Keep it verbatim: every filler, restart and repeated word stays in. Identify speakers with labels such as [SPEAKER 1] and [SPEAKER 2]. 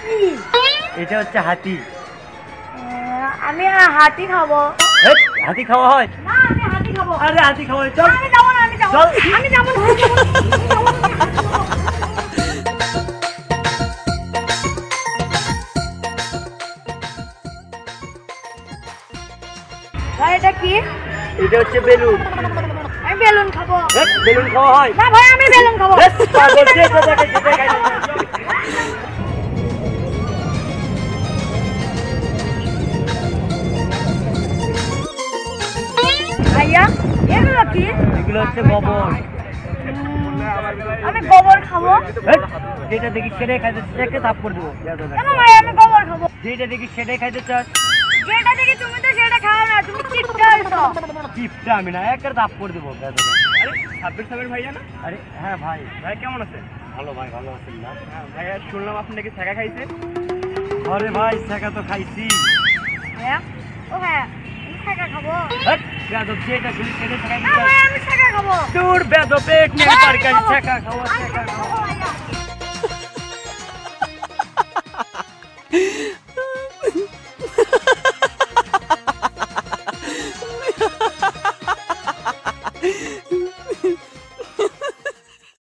[SPEAKER 1] কি?
[SPEAKER 2] এটা হচ্ছে হাতি।
[SPEAKER 1] আমি হাতি খাবো।
[SPEAKER 2] হাতি খাওয়া হয়
[SPEAKER 1] না, আমি হাতি খাবো।
[SPEAKER 2] আরে হাতি খাওয়া হয়, চল।
[SPEAKER 1] আমি যাব না, আমি যাব না, আমি যাব না। ভাই এটা কি?
[SPEAKER 2] এটা হচ্ছে বেলুন।
[SPEAKER 1] আমি বেলুন খাবো।
[SPEAKER 2] বেলুন খাওয়া হয়
[SPEAKER 1] না ভাই, আমি বেলুন খাবো। ভাইয়া এগুলো কি?
[SPEAKER 2] এগুলো হচ্ছে গোবর।
[SPEAKER 1] আমি গোবর খাবো।
[SPEAKER 2] যেটা দেখি সেটাই খাইতে সেটাকে থাপ্পড় দেবো।
[SPEAKER 1] কেন ভাই আমি গোবর খাবো?
[SPEAKER 2] যেটা দেখি সেটাই খাইতে চাস।
[SPEAKER 1] যেটা দেখি তুমি তো সেটা খাও না, তুমি কিপটা হইছো।
[SPEAKER 2] কিপটা আমি না, একের থাপ্পড় দেবো।
[SPEAKER 3] আরে সাব্বির সাহেবের ভাইয়া না?
[SPEAKER 2] আরে হ্যাঁ ভাই।
[SPEAKER 3] ভাই কেমন আছেন?
[SPEAKER 2] ভালো ভাই, ভালো আছেন না?
[SPEAKER 3] হ্যাঁ ভাইয়া, শুনলাম আপনি নাকি ছেঁকা খাইছেন।
[SPEAKER 2] আরে ভাই শেখা তো খাইছি।
[SPEAKER 1] হ্যাঁ ও হ্যাঁ, আমি ছেঁকা খাবো।
[SPEAKER 2] বেদব যেটা খুলি সেটা শেখা
[SPEAKER 1] না ভাই, আমি ছেঁকা খাবো।
[SPEAKER 2] দূর বেদব পেট নিয়ে
[SPEAKER 1] ভাই, আমি
[SPEAKER 2] তরকারি
[SPEAKER 1] খাবো।
[SPEAKER 2] শেখা খাওয়া
[SPEAKER 1] আমি
[SPEAKER 2] শেখা
[SPEAKER 1] খাবো
[SPEAKER 2] খাওয়া।
[SPEAKER 1] ভাইয়া।